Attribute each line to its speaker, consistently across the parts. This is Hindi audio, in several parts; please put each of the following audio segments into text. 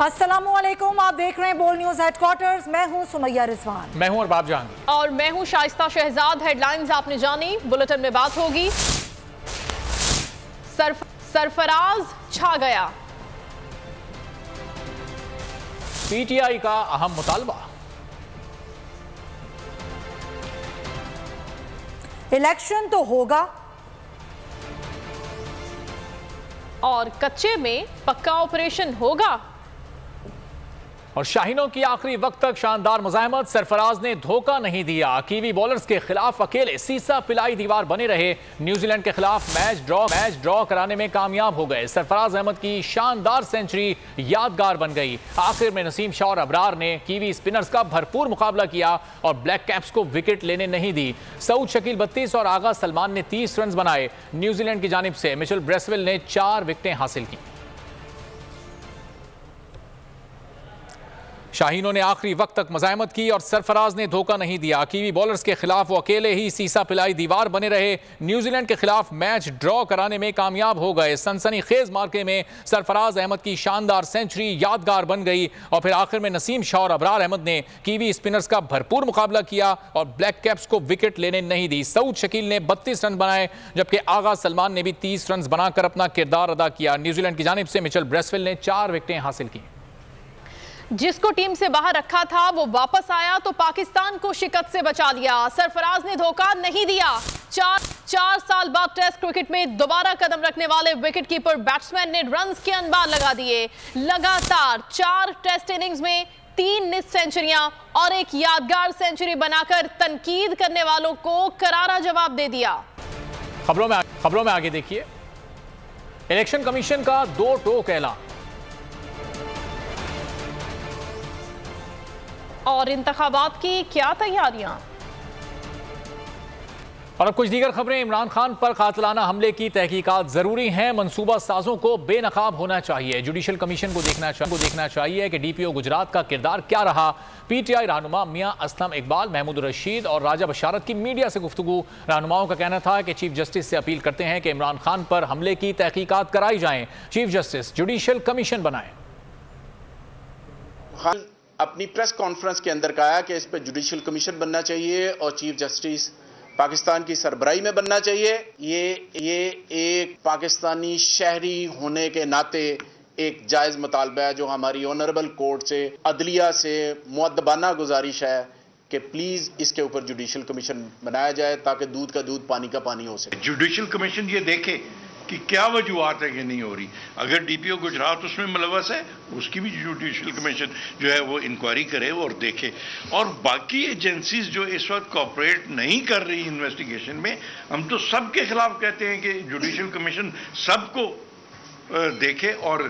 Speaker 1: अस्सलामुअलैकुम, आप देख रहे हैं बोल न्यूज हेडक्वार्टर्स। मैं हूं सुमैया रिजवान।
Speaker 2: मैं हूं अरबाब जहांगीर
Speaker 3: और मैं हूं शाइस्ता शहजाद। हेडलाइंस आपने जानी, बुलेटिन में बात होगी। सरफराज छा गया,
Speaker 2: पीटीआई का अहम मुतालबा।
Speaker 1: इलेक्शन तो होगा
Speaker 3: और कच्चे में पक्का ऑपरेशन होगा।
Speaker 2: और शाहीनों की आखिरी वक्त तक शानदार मुजाहमत, सरफराज ने धोखा नहीं दिया। कीवी बॉलर्स के खिलाफ अकेले सीसा पिलाई दीवार बने रहे। न्यूजीलैंड के खिलाफ मैच ड्रॉ कराने में कामयाब हो गए। सरफराज अहमद की शानदार सेंचुरी यादगार बन गई। आखिर में नसीम शाह और अबरार ने कीवी स्पिनर्स का भरपूर मुकाबला किया और ब्लैक कैप्स को विकेट लेने नहीं दी। सऊद शकील 32 और आगा सलमान ने 30 रन बनाए। न्यूजीलैंड की जानिब से मिचेल ब्रेसवेल ने 4 विकेटें हासिल की। शाहीनों ने आखिरी वक्त तक मज़ाहमत की और सरफराज ने धोखा नहीं दिया। कीवी बॉलर्स के खिलाफ वो अकेले ही सीसा पिलाई दीवार बने रहे। न्यूजीलैंड के खिलाफ मैच ड्रॉ कराने में कामयाब हो गए। सनसनीखेज मार्के में सरफराज अहमद की शानदार सेंचुरी यादगार बन गई और फिर आखिर में नसीम शाह और अबरार अहमद ने कीवी स्पिनर्स का भरपूर मुकाबला किया और ब्लैक कैप्स को विकेट लेने नहीं दी। सऊद शकील ने 32 रन बनाए जबकि आगा सलमान ने भी 30 रन बनाकर अपना किरदार अदा किया। न्यूजीलैंड की जानिब से मिचेल ब्रेसवेल ने 4 विकेटें हासिल की।
Speaker 3: जिसको टीम से बाहर रखा था वो वापस आया तो पाकिस्तान को शिकस्त से बचा लिया। सरफराज ने धोखा नहीं दिया। चार साल बाद टेस्ट क्रिकेट में दोबारा कदम रखने वाले विकेटकीपर बैट्समैन ने रन्स के अनबार लगा दिए। लगातार 4 टेस्ट इनिंग्स में 3 निस्फ सेंचुरियां और एक यादगार सेंचुरी बनाकर तनकीद करने वालों को करारा जवाब दे दिया।
Speaker 2: खबरों में आगे देखिए, इलेक्शन कमीशन का 2 टोक ऐलान
Speaker 3: और इंतखाबात की क्या तैयारियां।
Speaker 2: और अब कुछ दीगर खबरें। इमरान खान पर कातिलाना हमले की तहकीकात जरूरी हैं। मंसूबा साजों को बेनकाब होना चाहिए। जुडिशल कमीशन को देखना चाहिए कि डीपीओ गुजरात का किरदार क्या रहा। पीटीआई रहनुमा मियां असलम इकबाल, महमूद रशीद और राजा बशारत की मीडिया से गुफ्तगू। रहनुमाओं का कहना था कि चीफ जस्टिस से अपील करते हैं कि इमरान खान पर हमले की तहकीकात कराई जाएं। चीफ जस्टिस जुडिशल कमीशन बनाएं।
Speaker 4: अपनी प्रेस कॉन्फ्रेंस के अंदर कहा कि इस पर जुडिशियल कमीशन बनना चाहिए और चीफ जस्टिस पाकिस्तान की सरबराही में बनना चाहिए। ये एक पाकिस्तानी शहरी होने के नाते एक जायज़ मुतालबा है जो हमारी ऑनरेबल कोर्ट से, अदलिया से मुअद्दबाना गुजारिश है कि प्लीज़ इसके ऊपर जुडिशियल कमीशन बनाया जाए ताकि दूध का दूध पानी का पानी हो सके।
Speaker 5: जुडिशियल कमीशन ये देखे कि क्या वजूहत है कि नहीं हो रही। अगर डीपीओ गुजरात उसमें मुलवस है, उसकी भी जुडिशियल कमीशन जो है वो इंक्वायरी करे और देखे। और बाकी एजेंसीज जो इस वक्त कोऑपरेट नहीं कर रही इन्वेस्टिगेशन में, हम तो सबके खिलाफ कहते हैं कि जुडिशियल कमीशन सबको देखे और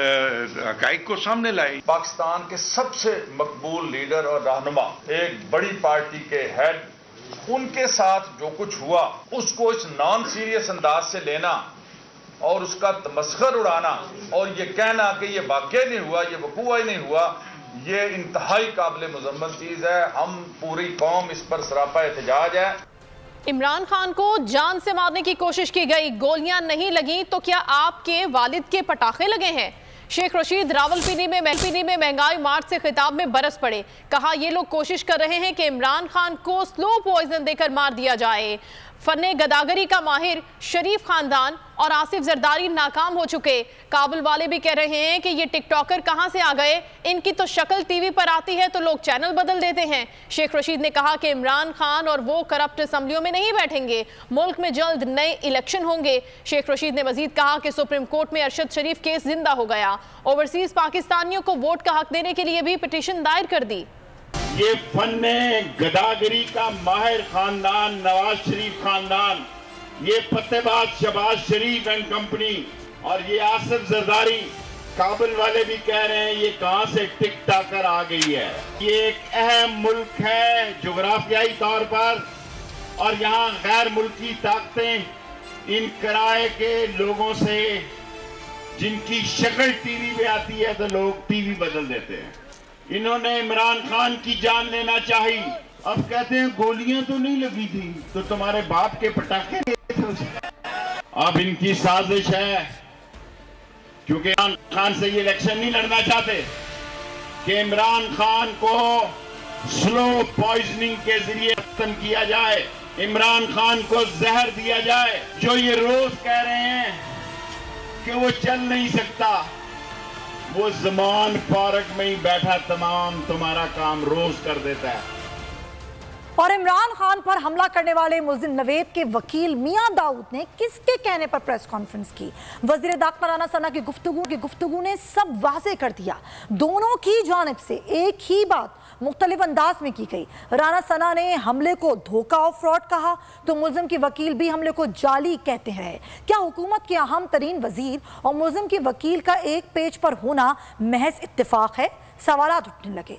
Speaker 5: हकाइक को सामने लाए।
Speaker 6: पाकिस्तान के सबसे मकबूल लीडर और रहनुमा, एक बड़ी पार्टी के हेड, उनके साथ जो कुछ हुआ उसको इस नॉन सीरियस अंदाज से लेना और उसका तमस्खर उड़ाना और ये कहना कि ये वाकई नहीं हुआ, ये वकूआ ही नहीं हुआ, ये इंतहाई काबिल मुजम्मत चीज है। हम पूरी कौम इस पर सरापा एहतजाज है।
Speaker 3: इमरान खान को जान से मारने की कोशिश की गई, गोलियां नहीं लगी तो क्या आपके वालिद के पटाखे लगे हैं। शेख रशीद रावलपिंडी में महंगाई मार्च से खिताब में बरस पड़े। कहा ये लोग कोशिश कर रहे हैं कि इमरान खान को स्लो पॉइजन देकर मार दिया जाए। फन्ने गदागरी का माहिर शरीफ खानदान और आसिफ जरदारी नाकाम हो चुके। काबुल वाले भी कह रहे हैं कि ये टिकटॉकर कहां से आ गए, इनकी तो शक्ल टीवी पर आती है तो लोग चैनल बदल देते हैं। शेख रशीद ने कहा कि इमरान खान और वो करप्ट असम्बलियों में नहीं बैठेंगे, मुल्क में जल्द नए इलेक्शन होंगे। शेख रशीद ने मजीद कहा कि सुप्रीम कोर्ट में अरशद शरीफ केस जिंदा हो गया। ओवरसीज पाकिस्तानियों को वोट का हक देने के लिए भी पिटीशन दायर कर दी।
Speaker 7: ये फन्ने गदागरी का माहिर खानदान नवाज शरीफ खानदान, ये पत्तेबाज शहबाज शरीफ एंड कंपनी और ये आसिफ जरदारी, काबुल वाले भी कह रहे हैं ये कहां से टिकटॉकर आ गई है। ये एक अहम मुल्क है जोग्राफियाई तौर पर और यहाँ गैर मुल्की ताकतें इन किराए के लोगों से, जिनकी शक्ल टीवी पे आती है तो लोग टीवी बदल देते हैं। इन्होंने इमरान खान की जान लेना चाहिए। अब कहते हैं गोलियां तो नहीं लगी थी तो तुम्हारे बाप के पटाखे थे। अब इनकी साजिश है क्योंकि इमरान खान से ये इलेक्शन नहीं लड़ना चाहते। कि इमरान खान को स्लो पॉइजनिंग के जरिए खत्म किया जाए, इमरान खान को जहर दिया जाए। जो ये रोज कह रहे हैं कि वो चल नहीं सकता, वो ज़मान पार्क में ही बैठा तमाम तुम्हारा काम रोज कर देता है।
Speaker 1: और इमरान खान पर हमला करने वाले मुल्जिम नवेद के वकील मियां दाऊद ने किसके कहने पर प्रेस कॉन्फ्रेंस की? वज़ीर दाखिला राना सना की गुफ्तगू ने सब वाज़े कर दिया। दोनों की जानिब से एक ही बात मुख्तलिफ अंदाज में की गई। राना सना ने हमले को धोखा और फ्रॉड कहा तो मुल्जिम के वकील भी हमले को जाली कहते हैं। क्या हुकूमत के अहम तरीन वजीर और मुल्जिम के वकील का एक पेज पर होना महज इत्तेफाक है? सवालात उठने लगे।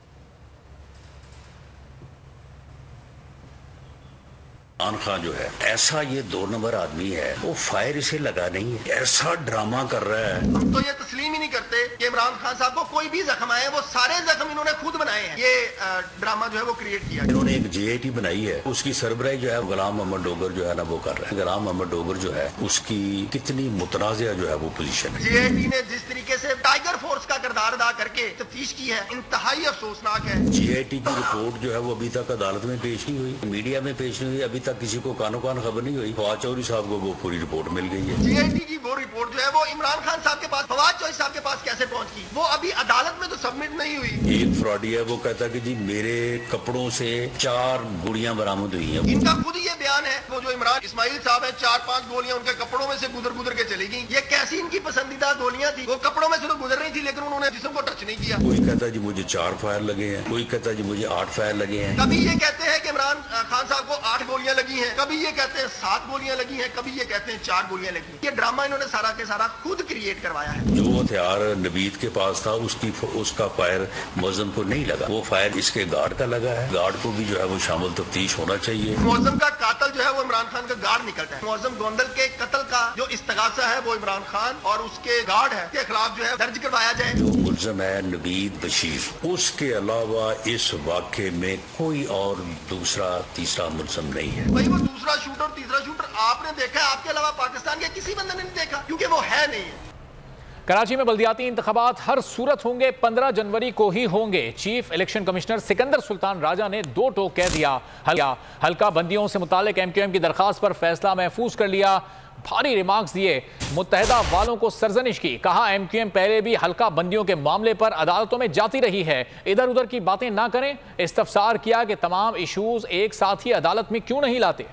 Speaker 8: इमरान खान जो है ऐसा ये 2 नंबर आदमी है, वो फायर इसे लगा नहीं है, ऐसा ड्रामा कर रहा है।
Speaker 9: हम तो ये तस्लीम ही नहीं करते कि इमरान खान साहब को कोई भी जख्म आए, वो सारे जख्म इन्होंने खुद बनाए हैं। ये ड्रामा जो है वो क्रिएट किया।
Speaker 8: इन्होंने एक JIT बनाई है, उसकी सरबराही जो है गुलाम मोहम्मद डोगर जो है ना वो कर रहा है। गुलाम मोहम्मद डोगर जो है उसकी कितनी मुतनाज़िया जो है वो पोजीशन है।
Speaker 9: JIT ने जिस तरीके से टाइगर फोर्स का किरदार अदा करके तफ्तीश की है, इंतहाई अफसोसनाक है।
Speaker 8: JIT की रिपोर्ट जो है वो अभी तक अदालत में पेश नहीं हुई, मीडिया में पेश नहीं हुई, अभी तक किसी को कानो कान खबर नहीं हुई। फवाद चौधरी साहब को वो पूरी रिपोर्ट मिल गई है।
Speaker 9: JIT की वो रिपोर्ट जो है वो इमरान खान साहब के पास, फवाद चौधरी साहब के पास कैसे पहुंची? वो अभी अदालत में तो सबमिट नहीं हुई।
Speaker 8: एक फ्रॉडी है, वो कहता कि जी मेरे कपड़ों से 4 गुड़ियां बरामद हुई हैं।
Speaker 9: इनका खुद ये बयान है, वो जो इमरान इस्माइल साहब है, 4-5 गोलियां उनके कपड़ों में से गुजर के चली गई। ये कैसी इनकी पसंदीदा गोलियां थी? वो कपड़ों में से तो गुजर रही थी, लेकिन उन्होंने जिस्म को टच नहीं किया।
Speaker 8: कोई कहता जी मुझे 4 फायर लगे हैं, कोई कहता जी मुझे 8 फायर लगे हैं।
Speaker 9: कभी ये कहते हैं कि इमरान खान साहब को 8 गोलियां लगी हैं, कभी ये कहते हैं 7 गोलियां लगी हैं, कभी ये कहते हैं 4 गोलियां लगी। ये ड्रामा इन्होंने सारा के सारा खुद क्रिएट करवाया है।
Speaker 8: जो हथियार नवीद के पास था उसका फायर मुअज्जम को नहीं लगा, वो फायर इसके गार्ड का लगा है। गार्ड को भी जो है वो शामिल तफ्तीश होना चाहिए।
Speaker 9: मुअज्जम का कातिल जो है वो इमरान खान का गार्ड निकलता है। मुअज्जम गोंदल के कत्ल का जो इस्तगासा है वो इमरान खान और उसके गार्ड है के खिलाफ जो है दर्ज करवाया जाए।
Speaker 8: जो मुल्ज़िम है नवीद बशीर, उसके अलावा इस वाक़े में कोई और दूसरा तीसरा मुल्ज़िम नहीं है।
Speaker 9: भाई वो दूसरा शूटर तीसरा शूटर आपने देखा है, आपके अलावा पाकिस्तान के किसी बंदे ने नहीं देखा, क्योंकि वो है नहीं है।
Speaker 2: कराची में बल्दियाती इंतखाबात हर सूरत होंगे, 15 जनवरी को ही होंगे। Chief election commissioner Sikandar Sultan Raja ने 2 टोक कह दिया। हल्का बंदियों से मुतालिक MQM की दरखास्त पर फैसला महफूज कर लिया। भारी रिमार्क्स दिए, मुत्तहिदा वालों को सरजनिश की। कहा MQM पहले भी हल्का बंदियों के मामले पर अदालतों में जाती रही है, इधर उधर की बातें ना करें। इस्तफसार किया कि तमाम इशूज एक साथ ही अदालत में क्यों नहीं लाते।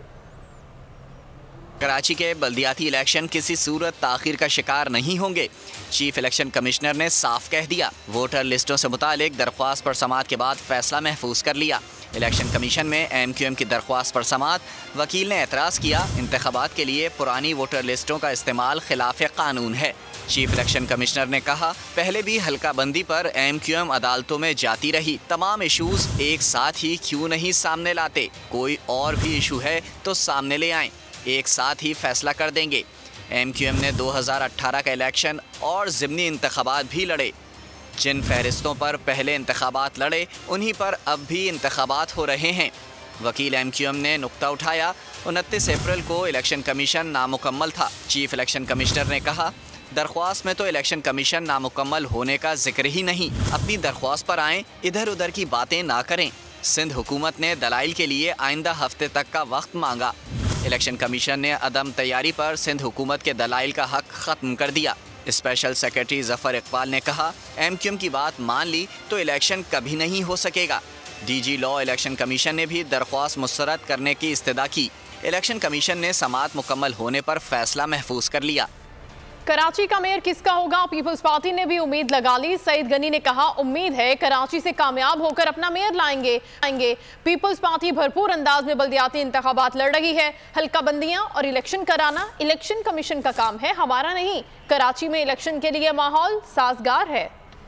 Speaker 10: कराची के बल्दियाती इलेक्शन किसी सूरत ताखीर का शिकार नहीं होंगे। चीफ इलेक्शन कमिश्नर ने साफ कह दिया। वोटर लिस्टों से मुतालिक दरख्वास्त पर समाअत के बाद फैसला महफूज कर लिया। इलेक्शन कमीशन में MQM की दरख्वास्त पर समाअत, वकील ने एतराज़ किया इंतखाबात के लिए पुरानी वोटर लिस्टों का इस्तेमाल खिलाफ कानून है। चीफ इलेक्शन कमिश्नर ने कहा पहले भी हल्का बंदी पर MQM अदालतों में जाती रही, तमाम इशूज एक साथ ही क्यों नहीं सामने लाते? कोई और भी इशू है तो सामने ले आएं, एक साथ ही फैसला कर देंगे। MQM ने 2018 का इलेक्शन और ज़िमनी इंतखाबात भी लड़े। जिन फहरिस्तों पर पहले इंतखाबात लड़े उन्हीं पर अब भी इंतखाबात हो रहे हैं। वकील MQM ने नुक्ता उठाया 29 अप्रैल को इलेक्शन कमीशन नामुकम्मल था। चीफ इलेक्शन कमिश्नर ने कहा दरख्वास्त में तो इलेक्शन कमीशन नामुकम्मल होने का जिक्र ही नहीं, अपनी दरख्वास्त पर आएँ, इधर उधर की बातें ना करें। सिंध हुकूमत ने दलाइल के लिए आइंदा हफ्ते तक का वक्त मांगा। इलेक्शन कमीशन ने अदम तैयारी पर सिंध हुकूमत के दलाइल का हक ख़त्म कर दिया। स्पेशल सेक्रेटरी ज़फ़र इकबाल ने कहा MQM की बात मान ली तो इलेक्शन कभी नहीं हो सकेगा। DG लॉ इलेक्शन कमीशन ने भी दरख्वास्त मुस्तरद करने की इस्तदा की। इलेक्शन कमीशन ने समाअत मुकम्मल होने पर फैसला महफूज कर लिया।
Speaker 3: कराची का मेयर किसका होगा? पीपल्स पार्टी ने भी उम्मीद लगा ली। सईद गनी ने कहा उम्मीद है कराची से कामयाब होकर अपना मेयर लाएंगे। पीपल्स पार्टी भरपूर अंदाज में बल्दियाती इंतखाबात लड़ रही है। हल्का बंदियां और इलेक्शन कराना इलेक्शन कमीशन का काम है, हमारा नहीं। कराची में इलेक्शन के लिए माहौल साजगार है।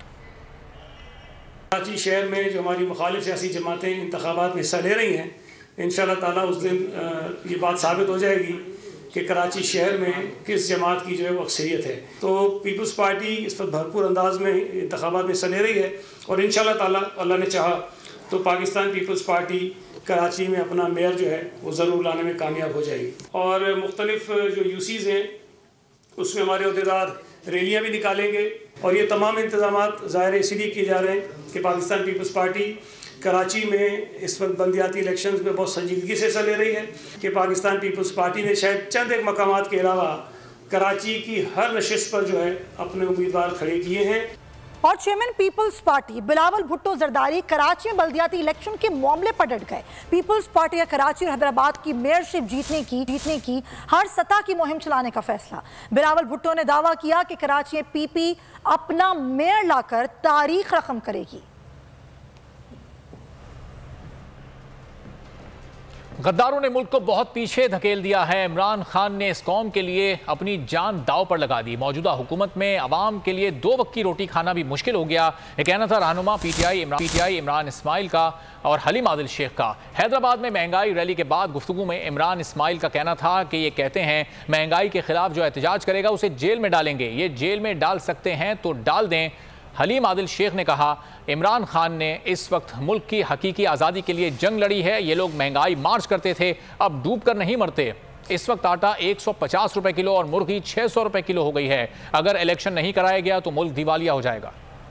Speaker 11: कराची शहर में जो हमारी मुखालिफ सियासी जमातें इंतखाबात में हिस्सा ले रही हैं, इंशाअल्लाह ताला उस दिन ये बात साबित हो जाएगी कि कराची शहर में किस जमात की जो है वो अक्सरियत है। तो पीपल्स पार्टी इस पर भरपूर अंदाज में इंतखाबात में हिस्सा ले रही है और इंशाअल्लाह ताला अल्लाह ने चाहा तो पाकिस्तान पीपल्स पार्टी कराची में अपना मेयर जो है वो ज़रूर लाने में कामयाब हो जाएगी। और मुख्तलिफ जो UCs हैं उसमें हमारे अहदेदार रैलियाँ भी निकालेंगे और ये तमाम इंतजाम ज़ाहिर इसीलिए किए जा रहे हैं कि पाकिस्तान पीपल्स पार्टी कराची में इस वक्त बल्दियाती इलेक्शंस में बहुत संजीदगी से हिस्सा ले रही है कि पाकिस्तान पीपल्स पार्टी ने शायद चंद एक मकामात के अलावा कराची की हर नशिस्त पर जो है अपने उम्मीदवार खड़े किए हैं।
Speaker 1: और chairman peoples party Bilawal Bhutto Zardari Karachi में बल्दियाती इलेक्शन के मामले पर डट गए। पीपल्स पार्टी का कराची और हैदराबाद की मेयरशिप जीतने की हर सतह की मुहिम चलाने का फैसला। बिलावल भुट्टो ने दावा किया कि कराची में पीपी अपना मेयर लाकर तारीख रकम करेगी।
Speaker 2: गद्दारों ने मुल्क को बहुत पीछे धकेल दिया है। इमरान खान ने इस कौम के लिए अपनी जान दांव पर लगा दी। मौजूदा हुकूमत में अवाम के लिए 2 वक्त की रोटी खाना भी मुश्किल हो गया। ये कहना था रहनुमा पीटीआई इमरान इस्माइल का और हलीम आदिल शेख का। हैदराबाद में महंगाई रैली के बाद गुफ्तगू में इमरान इस्माइल का कहना था कि ये कहते हैं महंगाई के खिलाफ जो एहतजाज करेगा उसे जेल में डालेंगे। ये जेल में डाल सकते हैं तो डाल दें। हलीम आदिल शेख ने कहा इमरान खान ने इस वक्त मुल्क की हकीकी आज़ादी के लिए जंग लड़ी है। ये लोग महंगाई मार्च करते थे, अब डूब कर नहीं मरते। इस वक्त आटा 150 रुपए किलो और मुर्गी 600 रुपए किलो हो गई है। अगर इलेक्शन नहीं कराया गया तो मुल्क दिवालिया हो जाएगा।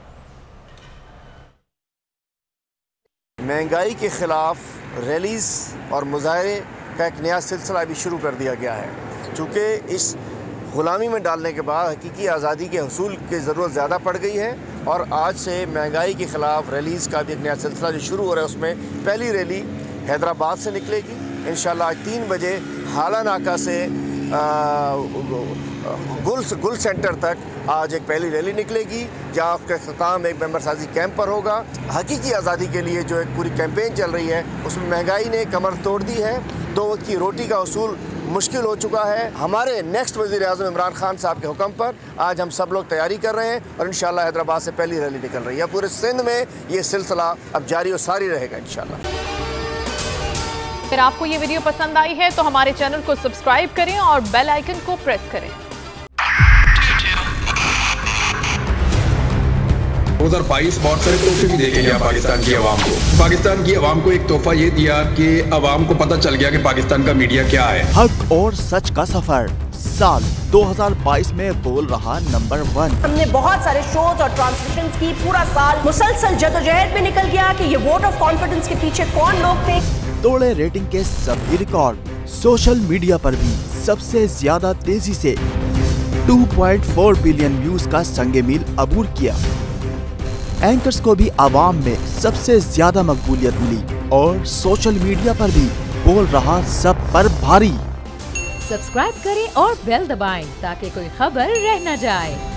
Speaker 12: महंगाई के खिलाफ रैलीज और मुजाहरे का एक नया सिलसिला भी शुरू कर दिया गया है। चूँकि इस गुलामी में डालने के बाद हकीकी आज़ादी के हसूल की ज़रूरत ज़्यादा पड़ गई है और आज से महंगाई के ख़िलाफ़ रैलीज़ का भी एक नया सिलसिला जो शुरू हो रहा है, उसमें पहली रैली हैदराबाद से निकलेगी। इंशाल्लाह आज 3 बजे हाला नाका से गुल सेंटर तक आज एक पहली रैली निकलेगी, जहाँ उसका इख्तिताम एक मेंबर साजी कैंप पर होगा। हकीकी आज़ादी के लिए जो एक पूरी कैंपेन चल रही है उसमें महंगाई ने कमर तोड़ दी है। 2 वक्त की रोटी का उसूल मुश्किल हो चुका है। हमारे नेक्स्ट वज़ीर आज़म इमरान खान साहब के हुक्म पर आज हम सब लोग तैयारी कर रहे हैं और इंशाल्लाह हैदराबाद से पहली रैली निकल रही है। पूरे सिंध में ये सिलसिला अब जारी और सारी रहेगा इंशाल्लाह।
Speaker 3: अगर आपको ये वीडियो पसंद आई है तो हमारे चैनल को सब्सक्राइब करें और बेल आइकन को प्रेस करें।
Speaker 13: 2022 बहुत सारे तोहफे भी देके गया पाकिस्तान की आवाम को। पाकिस्तान की आवाम को एक तोहफा ये दिया कि आवाम को पता चल गया कि पाकिस्तान का मीडिया क्या है।
Speaker 14: हक और सच का सफर साल 2022 में बोल रहा नंबर 1।
Speaker 15: हमने बहुत सारे शोज और ट्रांसमिशंस की, पूरा साल मुसलसल जदोजहद में निकल गया कि ये वोट ऑफ कॉन्फिडेंस के पीछे कौन लोग थे।
Speaker 14: तोड़े रेटिंग के सभी रिकॉर्ड। सोशल मीडिया पर भी सबसे ज्यादा तेजी से 2.4 बिलियन व्यूज का संगे मील अबूर किया। एंकर्स को भी आवाम में सबसे ज्यादा मकबूलियत मिली और सोशल मीडिया पर भी बोल रहा सब पर भारी।
Speaker 16: सब्सक्राइब करें और बेल दबाएं ताकि कोई खबर रह न जाए।